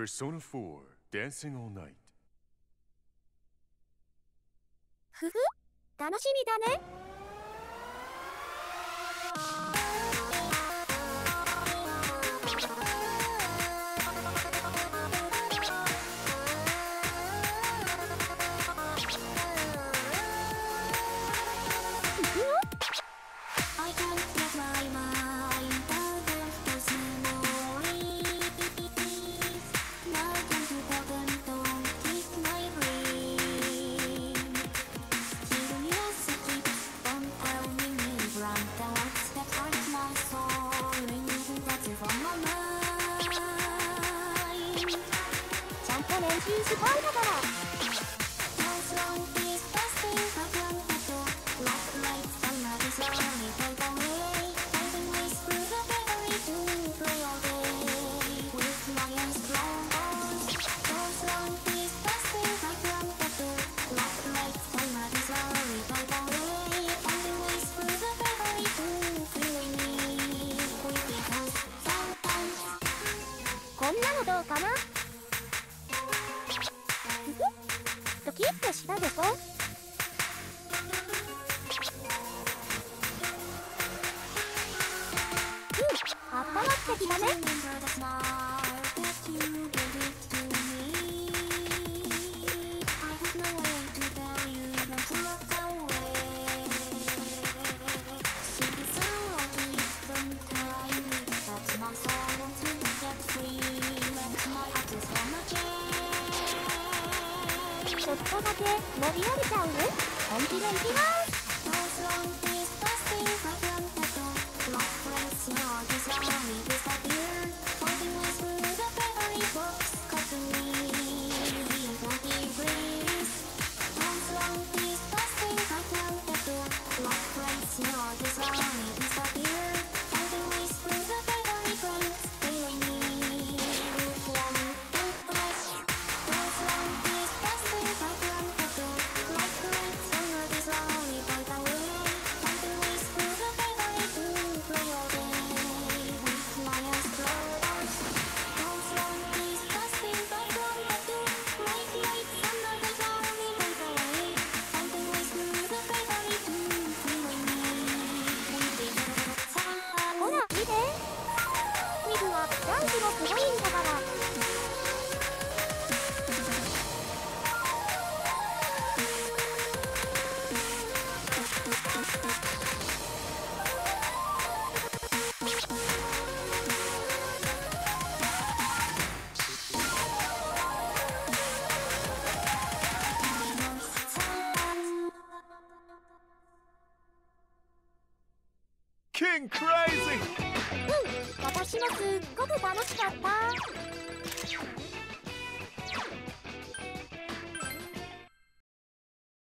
Persona 4 Dancing All Night。 ふふ、楽しみだね。練習したんだから。こんなのどうかな。ドキッとしたでしょ。あったまってきたね。ちょっとだけ伸びられちゃう？本気でいきます。ダンスもすごいんだから。 King Crazy！ 私もすっごく楽しかった。